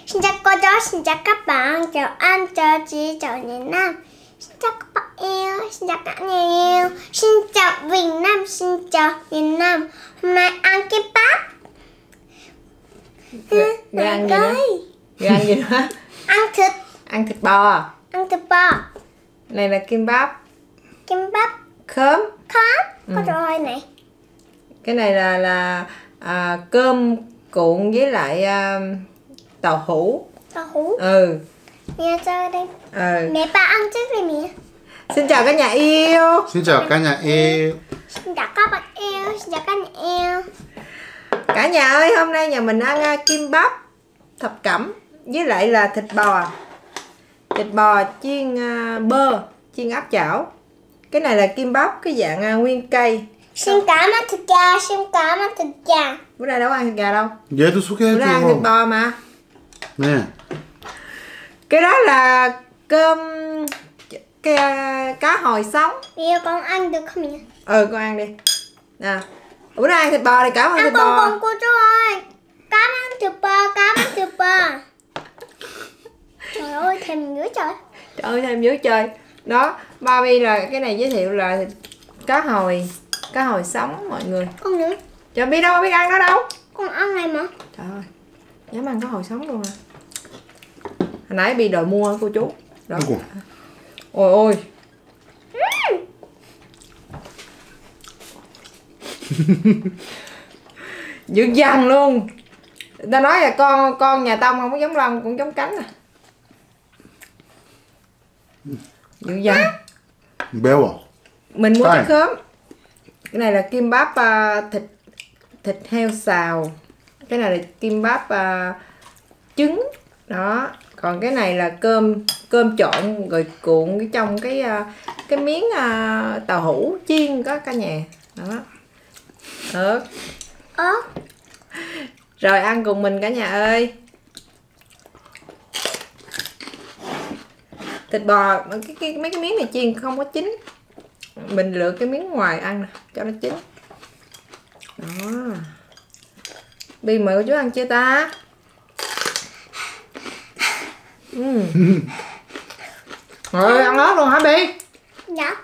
Xin chào cô giáo, xin chào các bạn, chào anh, chào chị, chào Việt Nam. Xin chào các bạn yêu, xin chào các nhà yêu. Xin chào Việt Nam, xin chào Việt Nam. Hôm nay ăn kimbap. Người ăn gì nữa? Người ăn gì nữa? Ăn thịt. Ăn thịt bò. Ăn thịt bò. Này là kimbap. Kimbap. Khóm. Khóm. Có rồi này. Cái này là cơm cuộn với lại tàu hũ. Tàu hũ. Ừ. Mẹ cho đây. Ừ. Mẹ ba ăn trước đi mẹ. Xin chào cả nhà yêu. Xin chào cả nhà yêu. Xin chào các bạn yêu, xin chào các nhà yêu. Cả nhà ơi, hôm nay nhà mình ăn kimbap thập cẩm với lại là thịt bò. Thịt bò chiên bơ, chiên áp chảo. Cái này là kimbap cái dạng nguyên cây. Xin cảm ơn thịt gà, xin cảm ơn thịt gà. Bữa nay đâu có ăn thịt gà đâu. 얘도 Bữa nay ăn thịt 소개해줘. bò mà. 네. Cái đó là cơm cá hồi sống. Mẹ con ăn được không mẹ? Ừ, con ăn đi. Nè. Bữa nay ăn thịt bò thì cảm ơn thịt bò. Con cô rồi. Cảm ơn thịt bò, cảm ơn thịt bò. Trời ơi, thèm nữa trời. Trời ơi, thêm dữ chơi. Đó, Barbie là cái này giới thiệu là thịt cá hồi sống mọi người. Con nữa. Trời, biết đâu có biết ăn nó đâu. Con ăn này mà. Trời ơi, dám ăn cá hồi sống luôn à. Hồi nãy bị đòi mua cô chú. Đó. 아이고. Ôi ôi. Dữ dằn luôn. Người ta nói là con nhà tông không có giống lông cũng giống cánh à. Dữ dằn. 매워. Mình mua Đây. cái khóm. Cái này là kimbap thịt heo xào. Cái này là kimbap trứng. Đó. Còn cái này là cơm trộn rồi cuộn cái trong cái miếng tàu hũ chiên có cả nhà. Đó. Ớt. Rồi ăn cùng mình cả nhà ơi. Thịt bò mấy cái miếng này chiên không có chín. Mình lựa cái miếng ngoài ăn nè, cho nó chín. Đó. Bi mời cô chú ăn chưa ta? Rồi ăn ớt luôn hả Bi? Dạ.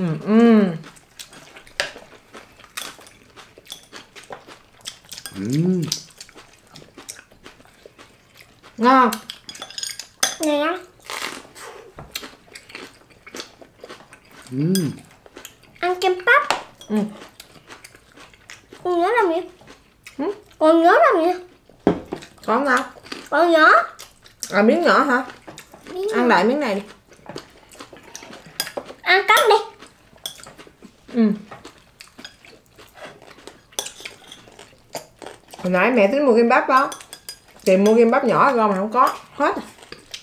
Ngon. Nè. Ăn kimbap. Con nhớ làm gì? Con nhớ làm gì? Còn không? Con nhớ. Miếng nhỏ hả? Ăn đại miếng này đi. Ăn cắt đi. Hồi nãy mẹ tính mua kimbap đó. Tìm mua kimbap nhỏ rồi mà không có. Hết rồi.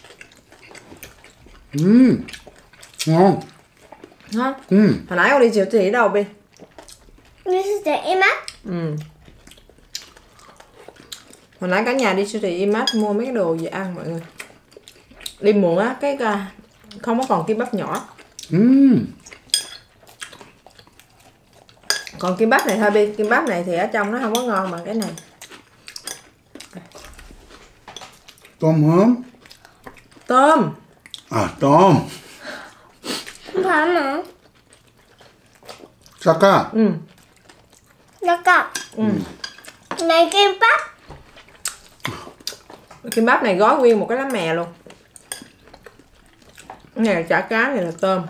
ngon. Hả? Hồi nãy con đi siêu thị ở đâu Bi? Đi siêu thị Imax. Hồi nãy cả nhà đi siêu thị Imax mua mấy cái đồ gì ăn mọi người. Đi muộn á, cái không có còn kimbap nhỏ. Còn kimbap này thôi Bi, kimbap này thì ở trong nó không có ngon bằng cái này. tôm hớm. Tôm. À, tôm. Không phải mà. Saka. Được cả. Này kimbap. Kimbap này gói nguyên một cái lá mè luôn. Cái này là chả cá, này là tôm.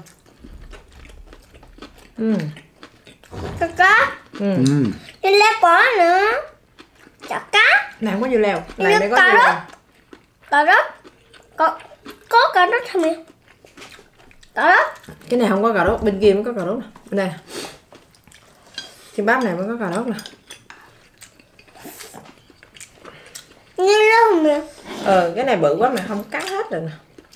Chả cá. Đi leo quả nữa. Chả cá. Này không có dưa leo. Này mới có cà dưa rốt. leo. Cà rốt. Có cà rốt không em? Cà rốt. Cái này không có cà rốt, bên kia mới có cà rốt nè. Bên đây. Kimbap này mới có cà rốt nè. Như lâu nè. Cái này bự quá mà không cắn hết rồi nè.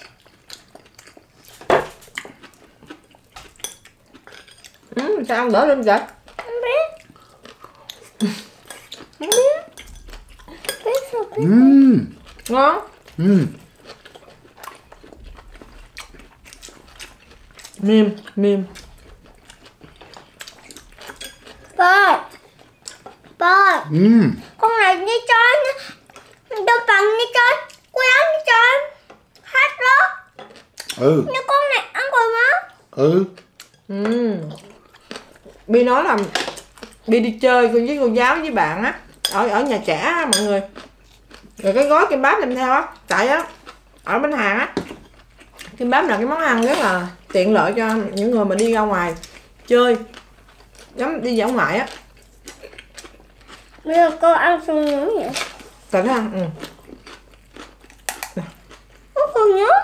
Sao ăn đỡ lên vậy? Không biết. Không biết. Biết sao biết. Ngon. Mềm. Bơi. Con này đi chơi. Đâu bằng đi chơi. Quay Ừ. Nếu con này ăn rồi má. Ừ. Bi nói là Bi đi chơi với cô giáo với bạn á, ở nhà trẻ á mọi người. Rồi cái gói kim báp đem theo á, tại á ở bên Hàn á, kim báp là cái món ăn rất là tiện lợi cho những người mà đi ra ngoài chơi, giống đi dã ngoại á. Bây giờ cô ăn xong nhớ vậy. Cần ăn. Con nhớ.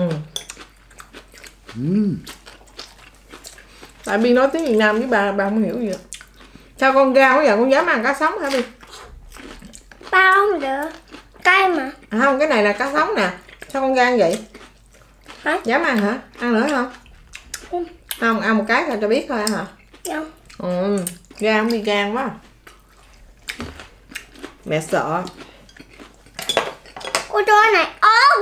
Tại Bi nói tiếng Việt Nam với bà không hiểu gì. Sao con ra quá giờ con dám ăn cá sống hả Bi? Ba không được. Cay mà. Không, cái này là cá sống nè. Sao con gan vậy? Hả? Dám ăn hả? Ăn nữa không? Không, ăn một cái thôi cho biết thôi hả? Không. Gan không đi gan quá. Mẹ sợ. Cô cho này ôm.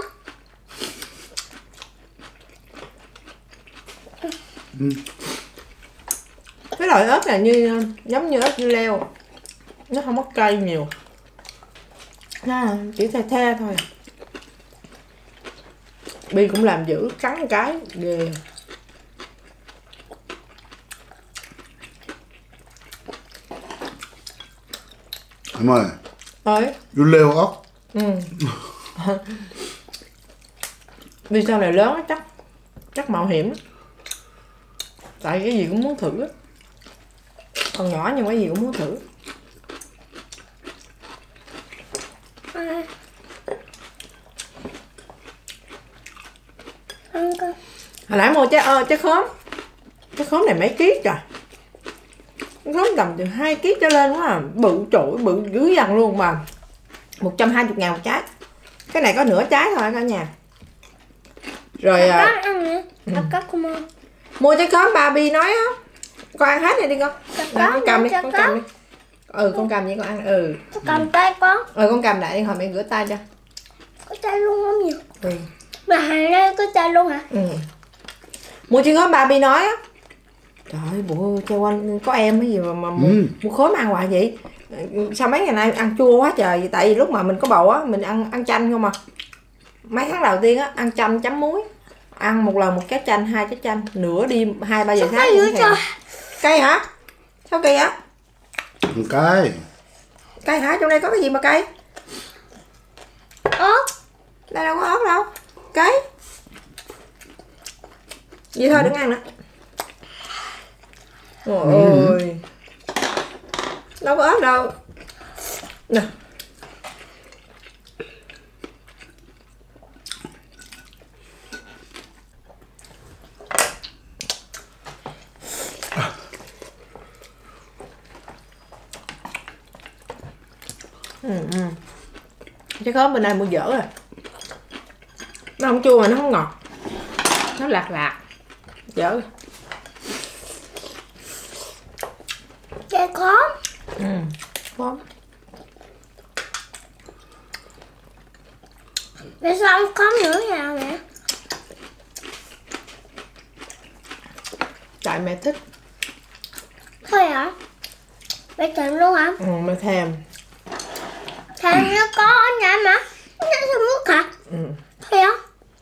Cái loại ớt này như giống như ớt dưa leo, nó không có cay nhiều, nó chỉ the thôi. Bi cũng làm dữ, cắn một cái ghê. Em ơi. Ơi. Dưa leo ốc. Bi sau này lớn á, chắc mạo hiểm. Tại cái gì cũng muốn thử á. Còn nhỏ nhưng cái gì cũng muốn thử. Hồi nãy mua trái khóm. Trái khóm này mấy ký trời. Trái khóm tầm từ 2 ký trở lên quá à. Bự trội, bự dữ dằn luôn mà. 120.000 một trái. Cái này có nửa trái thôi cả nhà. Rồi mua trái khóm ba Bi nói á. Con ăn hết này đi con. Con cầm đi, con cầm đi. Con cầm vậy con ăn. Con cầm tay con. Con cầm lại đi, hồi mẹ rửa tay cho. Có tay luôn không nhiều. Mà hàng đây có tay luôn hả? Mua trái khóm ba Bi nói á. Trời ơi, bộ cho quanh có em cái gì mà mua khóm ăn hoài vậy? Sao mấy ngày nay ăn chua quá trời? Tại vì lúc mà mình có bầu á, mình ăn chanh không à. Mấy tháng đầu tiên á, ăn chanh chấm muối. Ăn một lần một trái chanh, 2 trái chanh, nửa đêm 2-3 giờ sáng. Cay hả? Sao kỳ á? Cay. Cay hả? Trong đây có cái gì mà cay? Ớt. Đây đâu có ớt đâu. Cay. Vậy thôi đừng ăn nữa. Ôi. Đâu có ớt đâu. Nè. Trái khóm bên đây mua dở rồi. Nó không chua mà nó không ngọt. Nó lạc. Dở. Trái khóm. Khóm. Tại sao không khóm nữa nào mẹ? Tại mẹ thích. Thôi hả? Mẹ thèm luôn hả? Mẹ thèm. Thèm nó có ở nhà mà. Nó thèm nước hả? Thôi hả?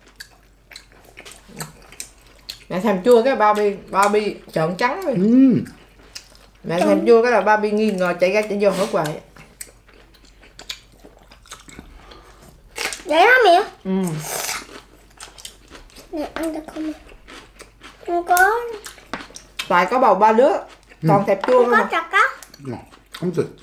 Mẹ thèm chua cái bao Bi trợn trắng rồi. Mẹ thèm chua cái là ba Bi nghi ngờ chạy ra chạy vô hỏi hoài. Vậy hả mẹ? Nè ăn được không mẹ? Không có. Tại có bầu 3 đứa. Còn thèm chua không có chặt á. Không thịt.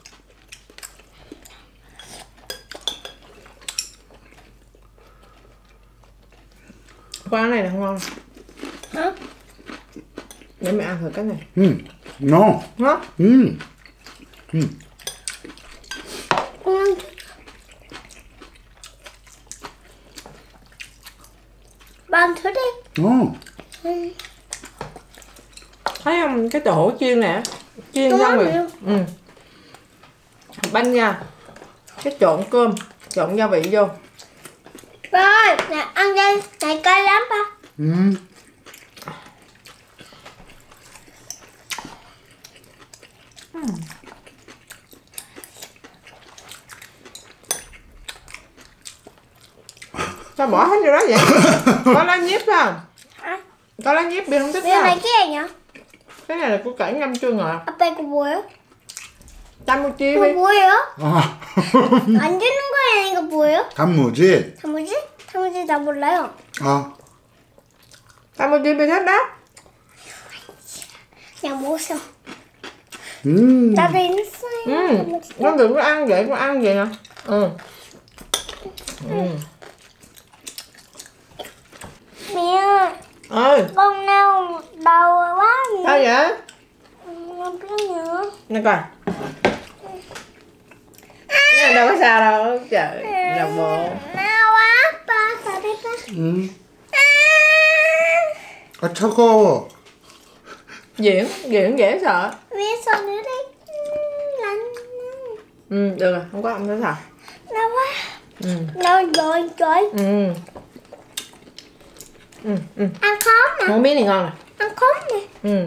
Con ăn này là ngon. Hả? Để mẹ ăn thử cái này. Ngon. Ngon. Ba ăn thử đi. Ngon. Thấy không? Cái tổ chiên nè. Chiên xong rồi. Banh nha. Cái trộn cơm, trộn gia vị vô. Rồi, nè ăn đi. Này cay lắm ba. Sao bỏ hết vô đó vậy? Bỏ lá nhíp không? Có lá nhép Bi không thích 왜 đâu. 말기예요? Cái này là củ cải ngâm chua ngọt. 아빠 이거 뭐예요? 단무지. 이거 뭐예요? 아, 안 주는 거예요? 이거 뭐예요? 단무지. 단무지? 단무지 나 몰라요. 아, 단무지 Bi thích đó. 그냥 먹었어. 음, 나도 있어요. 단무지. Con đừng có ăn vậy, con ăn vậy nè. Mẹ, Ơi, con đau đầu quá. sao vậy? Không biết nữa. Nè coi. Nè, đâu có sao đâu. Trời, là bộ. đau quá, ba, sao đây ba? 아, 차가워. Diễn dễ sợ. 위에서 nữa đây. Lạnh. Được rồi, không có ông sẽ sợ. Đau quá. Đau rồi, trời. Ăn khóm nè, Không biết này ngon nè. ăn khóm nè.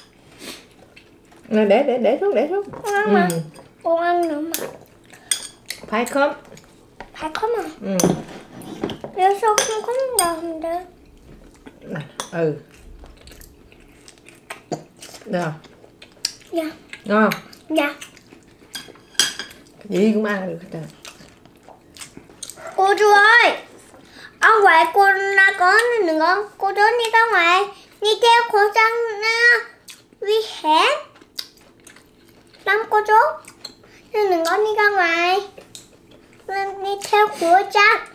Nè, để xuống. Con ăn mà. Con ăn nữa mà. Phải khóm. Phải khóm à? Nếu sao không khóm đâu không được. Nè, Được không? Dạ, Ngon không? dạ. Cái gì cũng ăn được hết trơn. Cô chú ơi, ở ngoài cô đã có đừng con. Cô chú đi ra ngoài, đi theo khẩu trang nha. Nguy hiểm lắm cô chú. Nên đừng có đi ra ngoài. Nên đi theo khẩu trang.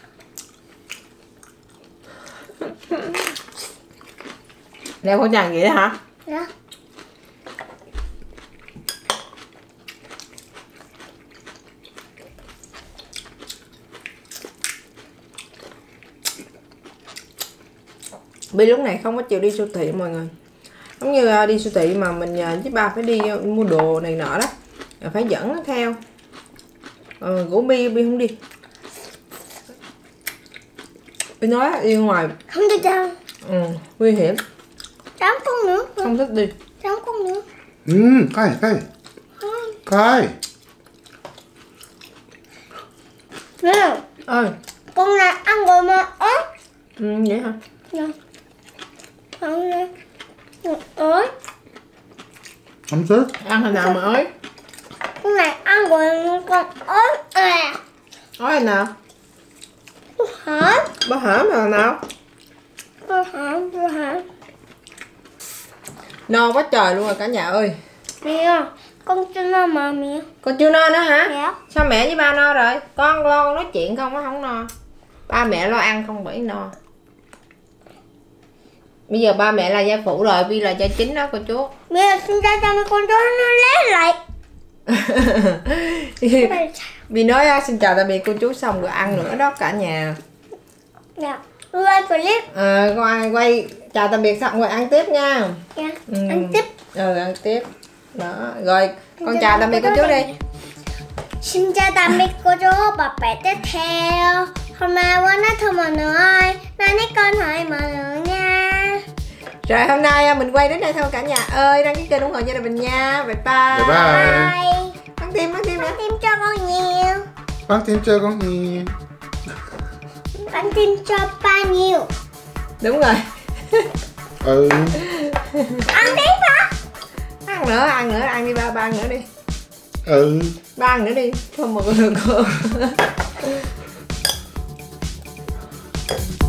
Đeo khẩu trang vậy đó hả? Dạ. Bi lúc này không có chịu đi siêu thị mọi người. Giống như đi siêu thị mà mình với ba phải đi mua đồ này nọ đó, phải dẫn nó theo. Của Bi không đi. Bi nói đi ngoài Không được đâu. nguy hiểm, Trắng con nữa. không thích đi. Trắng con nữa. 까이. 까이. Nè, Ơi, con này ăn rồi mà ớt. vậy hả? Nè. Ăn nè. Ớt. 감자? Ăn hồi nào mà ới? Con này ăn rồi con ớt à. Ới hồi nào? Hả? Bữa hổm hồi nào? Hả? No quá trời luôn rồi cả nhà ơi. Mẹ, con chưa no mà mẹ. Con chưa no nữa hả? Dạ. Sao mẹ với ba no rồi? Con lo con nói chuyện không á, không no. Ba mẹ lo ăn không bởi no. Bây giờ ba mẹ là gia phụ rồi, Bi là gia chính đó cô chú. Mẹ xin ra cho mấy con chó nó lé lại. Bi nói xin chào tạm biệt cô chú xong rồi ăn nữa đó cả nhà. Dạ. Quay clip. Quay chào tạm biệt xong rồi ăn tiếp nha. Dạ. Ăn tiếp. Ăn tiếp. Đó, rồi con chào tạm biệt cô chú đi. Xin chào tạm biệt cô chú và bạn tiếp theo. Hôm nay quên nói thôi mọi người ơi. Nay con hỏi mọi người nha. Rồi hôm nay mình quay đến đây thôi cả nhà ơi. Đăng ký kênh ủng hộ gia đình mình nha. Bye bye. Bye. Bắn tim nữa. Bắn tim cho con nhiều. 빵팀 쩌공이. Bắn tim cho ba nhiều. Đúng rồi. Ăn tiếp hả? Ăn nữa, ăn đi ba ăn nữa đi. Ba ăn nữa đi. Không một người cô.